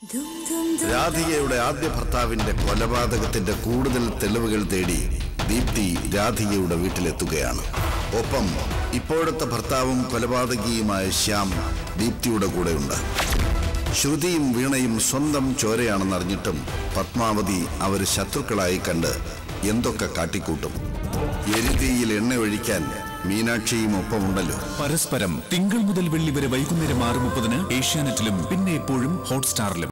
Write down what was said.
രാധികയുടെ ആദ്യ ഭർത്താവിന്റെ കൊലപാതകത്തിന്റെ കൂടുതൽ തെളിവുകൾ തേടി ദീപ്തി രാധികയുടെ വീട്ടിലെത്തുകയാണ്. ഒപ്പം ഇപ്പോഴത്തെ ഭർത്താവും കൊലപാതകിയുമായ ശ്യാം ദീപ്തിയുടെ കൂടെയുണ്ട്. ശ്രുതിയും വീണയും സ്വന്തം ചോരയാണെന്നറിഞ്ഞിട്ടും പത്മാവതി അവര് ശത്രുക്കളായി കണ്ട് എന്തൊക്കെ കാട്ടിക്കൂട്ടും. എരിതീയിൽ എണ്ണ ഒഴിക്കാൻ മീനാക്ഷിയും ഒപ്പമുണ്ടല്ലോ. പരസ്പരം തിങ്കൾ മുതൽ വെള്ളി വരെ വൈകുന്നേരം 6:30 ഏഷ്യാനെറ്റിലും പിന്നെ എപ്പോഴും ഹോട്ട്സ്റ്റാറിലും.